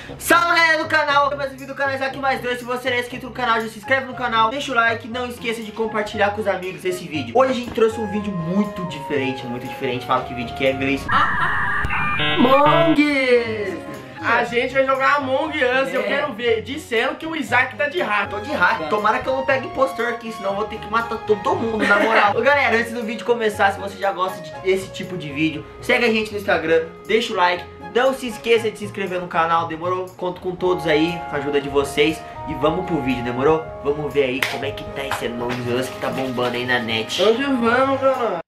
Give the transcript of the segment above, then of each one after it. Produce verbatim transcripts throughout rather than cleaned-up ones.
Salve galera do canal, mais um vídeo do canal Isaac mais dois. Se você não é inscrito no canal, já se inscreve no canal, deixa o like, não esqueça de compartilhar com os amigos esse vídeo. Hoje a gente trouxe um vídeo muito diferente, muito diferente. Fala que vídeo que é, Gleice. Among Us! A gente vai jogar Among Us, é. Eu quero ver. Disseram que o Isaac tá de hack. Tô de hack, tomara que eu não pegue impostor aqui, senão eu vou ter que matar todo mundo, na moral. Ô, galera, antes do vídeo começar, se você já gosta desse tipo de vídeo, segue a gente no Instagram, deixa o like. Não se esqueça de se inscrever no canal, demorou? Conto com todos aí, com a ajuda de vocês. E vamos pro vídeo, demorou? Vamos ver aí como é que tá esse Among Us que tá bombando aí na net. Onde vamos, galera?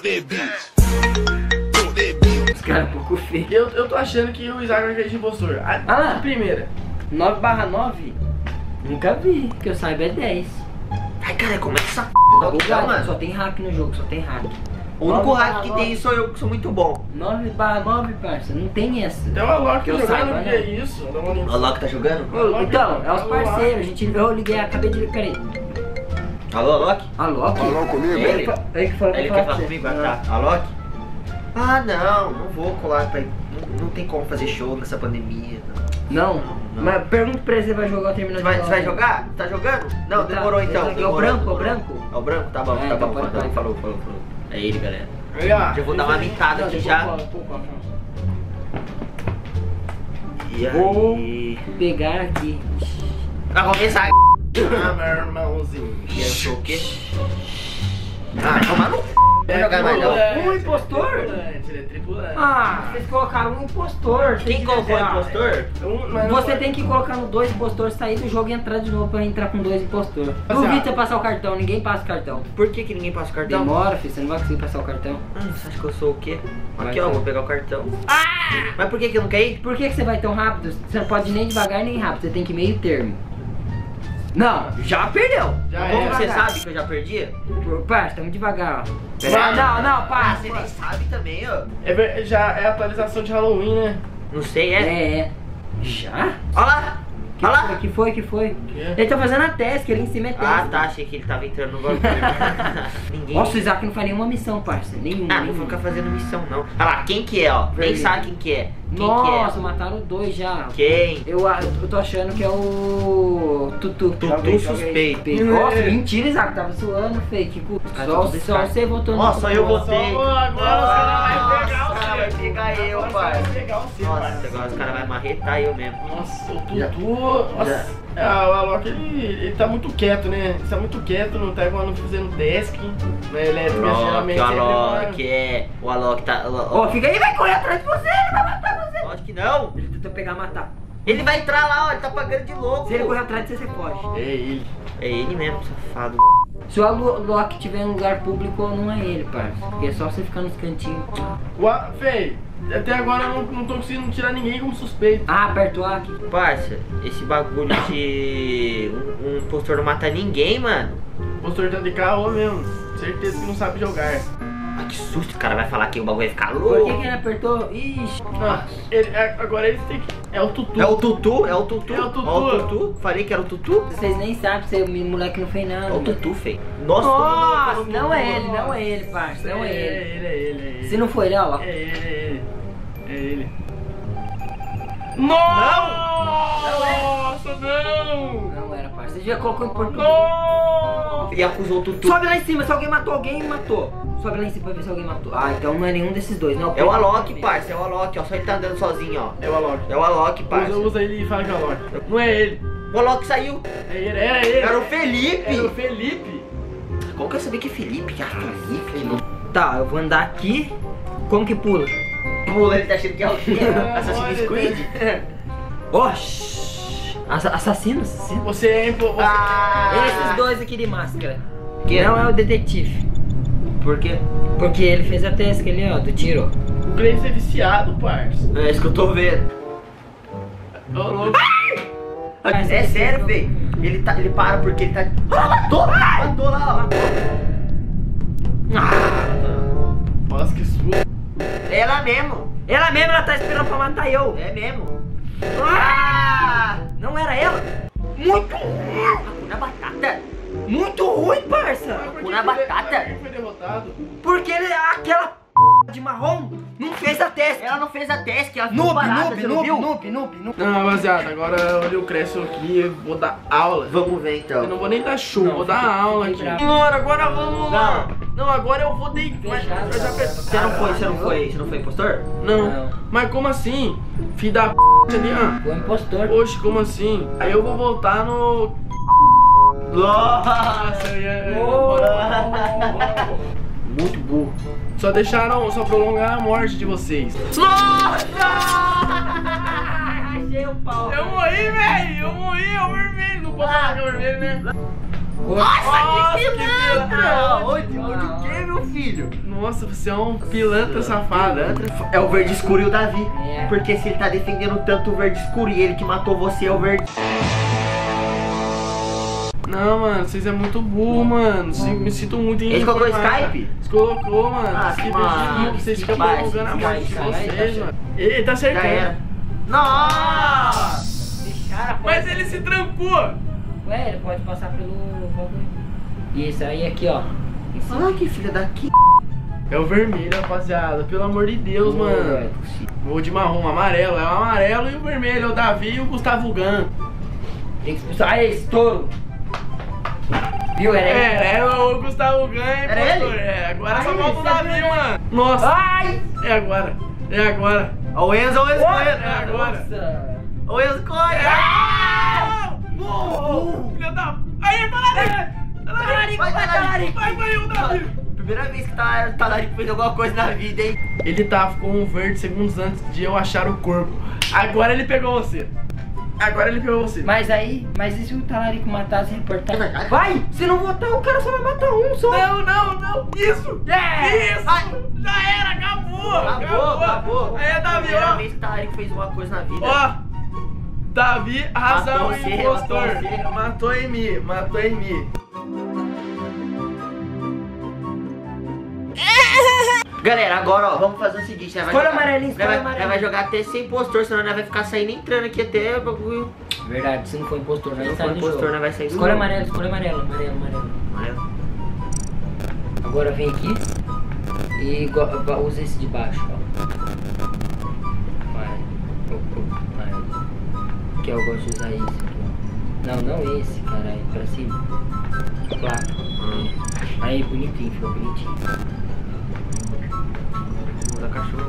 Os caras um pouco feios. Eu, eu tô achando que o Isaac vai cair de impostor. A, Ah lá. a primeira. nove barra nove? Nunca vi, que eu saiba é dez. Ai, cara, como é que essa p... Tá tá bugado, mano? só tem hack no jogo, só tem hack. O único nove hack barra que nove. tem sou eu, que sou muito bom. nove barra nove, parça, não tem essa. Tem o Alok Que eu jogando, saiba, que né? é isso? Dá uma olhada. O Alok tá jogando? Alok, Então, é os Alok. parceiros, a gente, eu liguei, acabei de ligar, peraí. Alô, Alok? Alok? Falou comigo? É ele? Ele que falou Ele pra quer falar falar com comigo? você. Ah, tá. Alok? Ah, não, não vou colar pra... Não, não tem como fazer show nessa pandemia, não. Não? Não. Mas pergunta pra ele se ele vai jogar ou terminar Você vai, de você vai jogar? Tá jogando? Não, Tá. demorou Ele então. tá aqui. É o demorou, branco, demorou. é o branco? É o branco? Tá bom, É, tá então bom. pode Falou, falar. falou, falou, falou. É ele, galera. Aí, ó. Já vou dar uma mitada Não, aqui deixa já. eu pôr, pôr, pôr, pôr. E Vou aí? pegar aqui. Vai começar. Ah, meu irmãozinho. E eu sou o quê? Ah, tomar no c... Não jogar mais não. Um impostor? Tripulante, ele é tripulante. Ah, vocês colocaram um impostor. Quem colocou o impostor? Um, mas não Você pode- tem que colocar no dois impostores, sair do jogo e entrar de novo pra entrar com dois impostores. Assim, Duvido ó. você passar o cartão, ninguém passa o cartão. Por que que ninguém passa o cartão? Demora, filho, você não vai conseguir passar o cartão. Ah, você acha que eu sou o quê? Vai, Aqui, ó, vai. vou pegar o cartão. Ah! Mas por que que eu não quer ir? Por que, que você vai tão rápido? Você não pode ir nem devagar nem rápido, você tem que ir meio termo. Não, já perdeu. Já Como era. você sabe que eu já perdi? Por- Parça, estamos devagar, ó. Vai. Não, não, Ah, para. você nem sabe também, ó. É, ver- já é atualização de Halloween, né? Não sei, é? É, é. Já? Olha lá! Que Olha foi, lá! que foi, que foi? Que é? Ele tá fazendo a task, ele em cima é task. Ah, tá, achei que ele tava entrando no bagulho. Ninguém... Nossa, o Isaac não faz nenhuma missão, parça. Nenhuma. Ah, não nenhuma. vou ficar fazendo missão, não. Olha lá, quem que é, ó? Nem Vermelho. sabe quem que é. Quem Nossa, mataram dois já. que é? Quem? Eu, a- eu tô achando que é o Tutu. Tutu Joguei, suspeito. joguei. Nossa, mentira, Isaac. Tava suando, fake. Ah, Só, tudo só certo. você votou no Ó, só eu Tutu. votei. Só agora os caras vai pegar Nossa, o os caras vai seu. pegar eu, Agora os pai. caras vai pegar o seu, Nossa, pai. agora os caras vão marretar eu mesmo. Nossa, o Tutu. Nossa. Ah, o Alok, ele, ele tá muito quieto, né? Ele tá muito quieto, não tá igual fazendo desk. Na elétrica, Alok, geralmente. o ele Alok, demora. é. O Alok tá. Ó, fica aí, vai correr atrás de você, ele vai matar você. Lógico que não. Ele tentou pegar e matar. Ele vai entrar lá, ó. Ele tá pagando de louco. Se ele correr atrás de você, você foge. É ele. É ele mesmo, safado. Se o Alok tiver em um lugar público, não é ele, parça. Porque é só você ficar nos cantinhos. O A- Fei, até agora eu não, não tô conseguindo tirar ninguém como suspeito. Ah, aperta o A aqui. Parça, esse bagulho de um, um impostor não mata ninguém, mano. O postor tá de carro mesmo. Certeza que não sabe jogar. Ah, que susto, o cara vai falar que o bagulho vai ficar Por louco. que, que ele apertou? Ixi. Ah, ele, é- agora ele tem que. É o Tutu. É o Tutu? É o Tutu? É o Tutu. Ó, o Tutu. Falei que era o Tutu? Vocês nem sabem, se o moleque não fez nada. É o mano. Tutu, feio. Nossa, Nossa, todo mundo- não é ele, não é ele, parça. Não é ele. É ele, é ele, é ele. Se não for ele, ó lá. É ele, é ele. É ele. Nossa, não! Não era, parça. Você já colocou em português. Não! E acusou o Tutu. Sobe lá em cima, se alguém matou alguém, matou. Sobe lá em cima pra ver se alguém matou. Ah, então não é nenhum desses dois, não. É o Alok, parça, é o Alok, ó. Só ele tá andando sozinho, ó. É o Alok. É o Alok, parça. Usa, usa ele e fala que é o Alok. Não é ele. O Alok saiu. É ele, era ele. Era o Felipe. Era o Felipe. Como que eu sabia que é Felipe? Ah, Felipe. Tá, eu vou andar aqui. Como que pula? Pula, ele tá achando que é o quê? É, Assassin's olha, Creed? Oxi! Assa- Assassino, assassino. Você é impo... Você... Ah. Esses dois aqui de máscara. Que? Não é o detetive. Por quê? Porque ele fez a task ali, ó, do tiro. O Gleice é viciado, parça. É isso que eu tô vendo. Ô, louco. É sério, velho. Ele, tá, ele para porque ele tá. Ah, matou! Matou lá, ó. Ah, Nossa, que susto. É ela mesmo. ela mesma, ela tá esperando pra matar eu. É mesmo. Ah, não era ela? Muito ruim. Na batata. Muito ruim, parça. Mas por que Na que batata. ele- por que foi derrotado? Porque ele, aquela p... de marrom não fez fez a task. Ela não fez a task, ela ficou Noob, parada, noob, você não noob, viu? noob, noob, noob. Não, rapaziada, agora eu cresço aqui, eu vou dar aula. Vamos ver então. Eu não vou nem dar show, Não, vou dar fica- aula fica aqui. bravo. Senhora, agora vamos lá. Não, agora eu vou deitar. Fechado, Eu já cara. pensei- Você não foi, você não foi, você não foi impostor? Não. Não. Mas como assim? Filho da p ali, ó. O impostor. Oxe, como assim? Aí eu vou voltar no... Nossa, eu ia- eu ia Oh. falar. muito burro. Só deixaram, só prolongar a morte de vocês. Nossa! Achei o pau. Eu morri, velho! Eu morri, é o vermelho! Não posso falar que é o vermelho, né? Nossa, que que pilantra! pilantra! Onde, onde o que, meu filho? Nossa, você é um pilantra safado. É o verde escuro e o Davi. É. Porque se ele tá defendendo tanto o verde escuro e ele que matou você é o verde. Não, mano, vocês é muito burro, mano. Vocês me sinto muito em. Ele colocou Skype? Você colocou, mano. Ah, Skype mano, é que vocês ficam vai, prolongando a Skype, morte de Skype, vocês, tá mano. Ele tá Já era. cercando. Nossa! Deixaram a Mas porta. ele se trancou. Ué, ele pode passar pelo bagulho. Isso aí aqui, ó. Em cima. Olha que filha daqui. É o vermelho, rapaziada. Pelo amor de Deus, Não é mano. possível. Vou de marrom, amarelo. É o amarelo e o vermelho. É o Davi e o Gustavo Gan. Tem que expulsar. Aí, estouro. Viu? Era ele. É, é o Gustavo Gan é Era impostor. ele? É, agora só Aí, falta o você Davi, viu? mano. Nossa. Ai! É agora. É agora. Ó, o Enzo, o Enzo É correndo. agora. Nossa. O Enzo corre. Ah! Burro! Filha da... Aí, talarico! Talarico, Vai, vai, talarico. talarico. Vai, vai, o Davi! Primeira vez que tá, tá lá, ele fez alguma coisa na vida, hein? Ele tava com um verde segundos antes de eu achar o corpo. Agora ele pegou você. Agora ele pegou você. Mas aí, mas e se o talarico matasse e reportar? É verdade. Vai! Se não votar, o cara só vai matar um só. Não, não, não. Isso! É. Isso! Ai. Já era, acabou! Acabou, acabou. Aí é Davi, Primeira ó. vez que tá, ele fez uma coisa na vida. Ó. Davi, razão Matou e você, impostor. matou você. Matou em mim, matou em mim. Galera, agora ó, vamos fazer o seguinte, né? Vai Escolha jogar- amarelinho, nós escolha vai, amarelinho. nós vai jogar até sem impostor, senão nós vai ficar saindo e entrando aqui até o bagulho. Verdade, se não for impostor, Se nós não sai for do impostor, jogo. nós vai sair do Escolha jogo. amarelo, escolha amarelo, amarelo, amarelo. Amarelo. Agora vem aqui e go- go- usa esse de baixo, ó. Amarelo. Oh, oh, amarelo. Que eu gosto de usar esse aqui, ó. Não, não esse, caralho, pra cima. Placa. Hum. Aí, bonitinho, ficou bonitinho. Muda cachorro.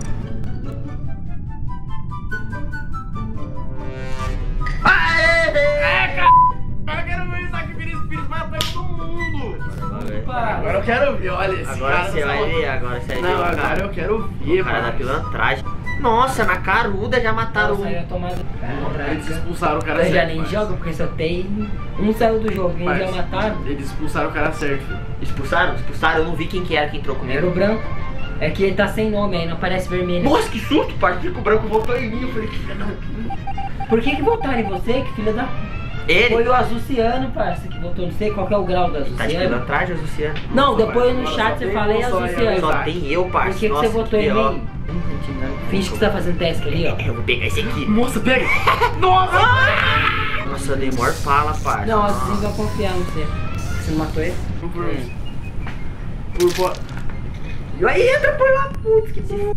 É, cara. Agora eu quero ver isso aqui, Pires, Pires mata todo mundo. Agora eu quero ver, olha esse Agora cara você tá vai salvando. ver, agora você vai ver Não, o agora cara. eu quero ver, O cara da mano. pilantragem. Nossa, na caruda já mataram Nossa, um. eu tomado. Eles expulsaram o cara Eu já certo. nem parça. jogo porque só tem. Um saiu do jogo e Parça, já mataram. Eles expulsaram o cara certo, filho. Expulsaram? Expulsaram? Eu não vi quem que era que entrou comigo. Era o branco. É que ele tá sem nome aí, não aparece vermelho. Nossa, que susto, parceiro, que o branco voltou em mim. Eu falei, que filha da puta. Por que que votaram em você? Que filha da. Ele? Foi o Azuciano, parça, que votou. Não sei qual que é o grau do Tá de Azuciano. pilantragem, Luciano? Não, depois no Agora chat só você tem fala e um só aí, Azuciano. Só tem eu, Por parceiro. que, que Nossa, você votou em ó. mim? Hum, Finge que você tá fazendo teste ali, ó. Eu vou pegar esse aqui. Moça, pega! Nossa! Nossa, eu dei maior fala, parça. Não, o Azuciano vai confiar no você. Você não matou ele? Por, por, Hum. por fora. E aí entra por lá, putz, que se f...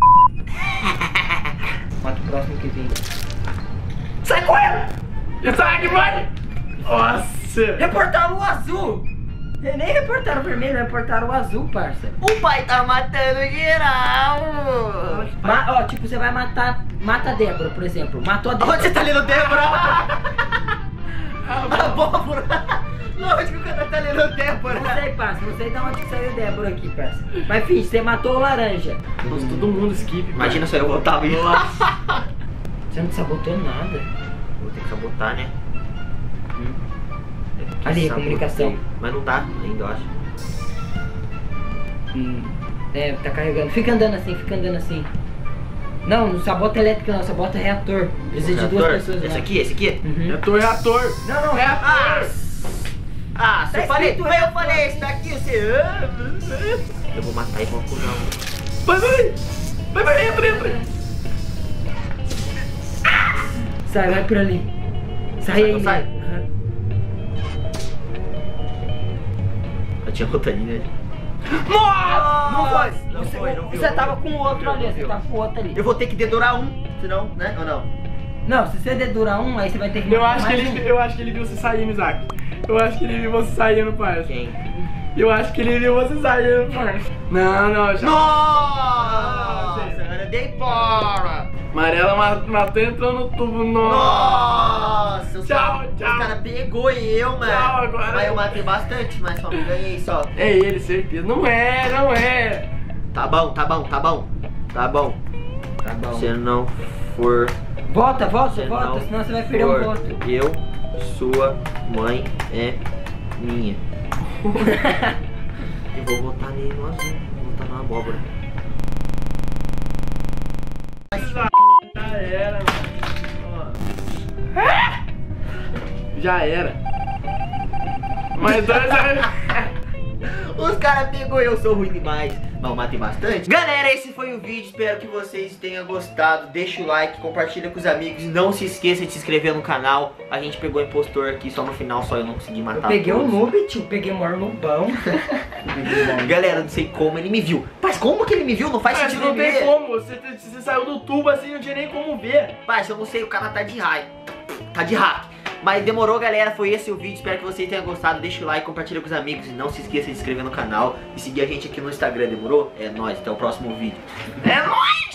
Mata o próximo que vem. Sai correndo! E sai aqui, vai! Nossa! Reportaram o azul! Nem reportaram o vermelho, reportaram o azul, parça. O pai tá matando geral. Ma ó, tipo, você vai matar. Mata a Débora, por exemplo. Matou a Débora. Onde você tá lendo Débora? Ah, Abóbora. Onde que o cara tá lendo Débora? Não sei, parça. Não sei de onde que saiu a Débora aqui, parça. Mas, filho, você matou o laranja. Nossa, todo mundo skip. Imagina só eu voltar isso. Nossa. Você não sabotou nada. Vou ter que sabotar, né? Hum. É porque Ali, sabotei. comunicação. Mas não dá ainda, eu acho. Hum. É, tá carregando. Fica andando assim, fica andando assim. Não, não sabota elétrica não, sabota reator. Precisa de duas Reator? pessoas Esse lá. aqui, esse aqui? Uhum. Reator, reator! Não, não, Reator! Ah! Ah, se Tá eu falei, escrito eu reator falei, aqui. esse daqui, você... Eu vou matar e vou acusar um. Vai, vai! Vai, vai, entra, entra! Sai, vai por ali. Sai Sai, aí, não sai? né? Eu tinha outra ali, né? Nossa! Não foi, não Você, foi, não viu, você não tava viu. com o outro Não ali, viu, você não tava com o outro ali. Eu vou ter que dedurar um, senão, né? Ou não? Não, se você dedurar um, aí você vai ter que Eu matar acho, que mais ele, um. eu acho que ele viu você saindo, Isaac. Eu acho que ele viu você saindo, parça. Quem? Eu acho que ele viu você saindo, parça. Não, não, já. Nossa, eu dei fora. Amarela ma- matou e entrou no tubo. Nossa. Nossa, os Tchau, cara, tchau. Os cara pegou eu, mano. Tchau, agora. Mas eu matei bastante, mas só me ganhei só. É ele, certeza. Não é, não é. Tá bom, tá bom, tá bom. Tá bom. Tá bom. Se não for. Volta, volta, Se volta, não senão você vai perder for um voto. Eu, sua mãe é minha. Eu vou votar nele no azul. Vou votar na abóbora. Já era, mano. Já era. Mas dois Os caras pegou eu, sou ruim demais. Mas eu matei bastante. Galera, esse foi o vídeo. Espero que vocês tenham gostado. Deixa o like, compartilha com os amigos. Não se esqueça de se inscrever no canal. A gente pegou o impostor aqui só no final, só eu não consegui matar. Eu peguei um todos. noob, tio, peguei o maior nubão. Galera, não sei como ele me viu. Mas como que ele me viu? Não faz Mas sentido não ele tem ver. como, você, você saiu do tubo assim, não tinha nem como ver. Pai, eu não sei, o cara tá de raio. Tá de hack. Mas demorou, galera, foi esse o vídeo. Espero que vocês tenham gostado. Deixa o like, compartilha com os amigos. E não se esqueça de se inscrever no canal e seguir a gente aqui no Instagram, demorou? É nóis, até o próximo vídeo. É nóis!